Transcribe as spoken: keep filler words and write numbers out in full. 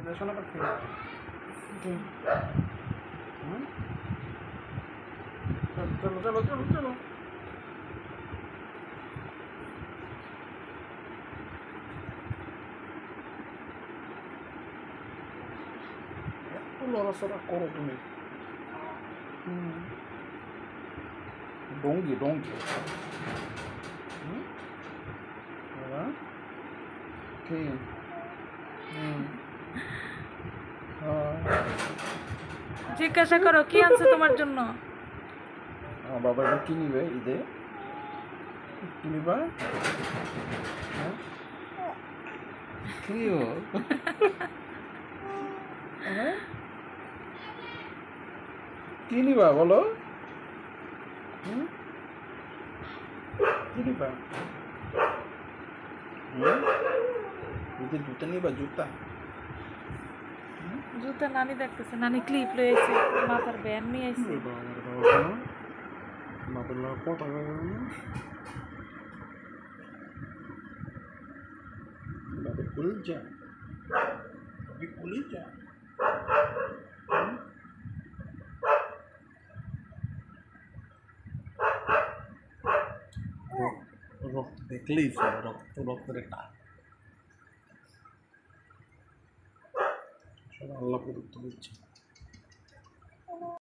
সোনা পাখি চলো চলো চলো চলো এত লড়াচড়া করো তুমি ডঙ্গি ডঙ্গি কি জিজ্ঞাসা করো কি আনছে তোমার জন্য। আমার বাবা এবার কি নিবে ঈদে? কি নিবা? কি ও কি নিবা বলো? কি নিবা? ঈদে জুতা নিবা? জুতা জুতা নানি দেখতেছে, নানি ক্লিপ লয়ে আইছে, মাথার ব্যান্ড নিয়ে আইছে। বাবার কথা বাবা ভুল যা আমি ভুলে যা রক্ত দেখলেই রক্ত রক্তের একটা আল্লাহ প্রদত্ত হচ্ছে।